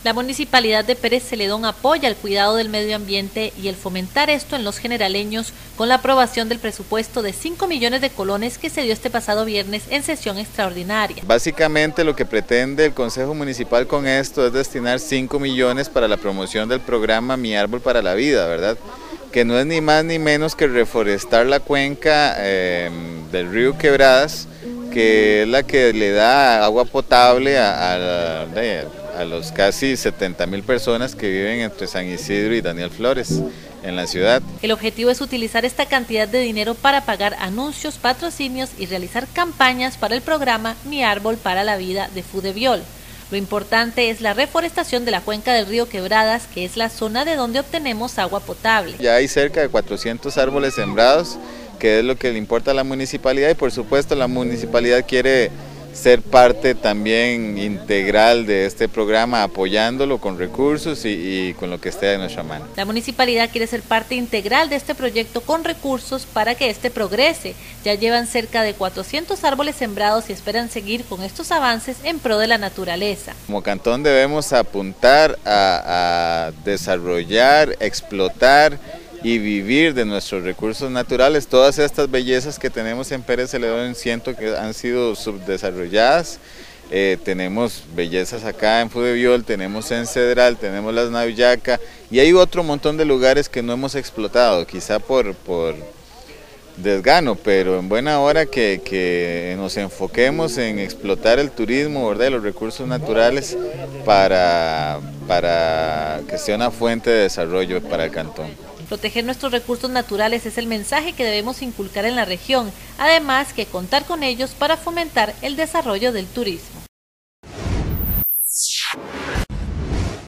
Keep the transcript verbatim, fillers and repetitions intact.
La Municipalidad de Pérez Celedón apoya el cuidado del medio ambiente y el fomentar esto en los generaleños con la aprobación del presupuesto de cinco millones de colones que se dio este pasado viernes en sesión extraordinaria. Básicamente lo que pretende el Consejo Municipal con esto es destinar cinco millones para la promoción del programa Mi Árbol para la Vida, ¿verdad? Que no es ni más ni menos que reforestar la cuenca eh, del río Quebradas, que es la que le da agua potable a, a, a los casi setenta mil personas que viven entre San Isidro y Daniel Flores en la ciudad. El objetivo es utilizar esta cantidad de dinero para pagar anuncios, patrocinios y realizar campañas para el programa Mi Árbol para la Vida de Fudeviol. Lo importante es la reforestación de la cuenca del río Quebradas, que es la zona de donde obtenemos agua potable. Ya hay cerca de cuatrocientos árboles sembrados, que es lo que le importa a la municipalidad, y por supuesto la municipalidad quiere ser parte también integral de este programa, apoyándolo con recursos y, y con lo que esté de nuestra mano. La municipalidad quiere ser parte integral de este proyecto con recursos para que este progrese. Ya llevan cerca de cuatrocientos árboles sembrados y esperan seguir con estos avances en pro de la naturaleza. Como cantón debemos apuntar a, a desarrollar, explotar y vivir de nuestros recursos naturales. Todas estas bellezas que tenemos en Pérez Celedón siento que han sido subdesarrolladas. Eh, tenemos bellezas acá en Fudeviol, tenemos en Cedral, tenemos las Navillaca y hay otro montón de lugares que no hemos explotado, quizá por, por desgano, pero en buena hora que, que nos enfoquemos en explotar el turismo, ¿verdad? Y los recursos naturales para, para que sea una fuente de desarrollo para el cantón. Proteger nuestros recursos naturales es el mensaje que debemos inculcar en la región, además que contar con ellos para fomentar el desarrollo del turismo.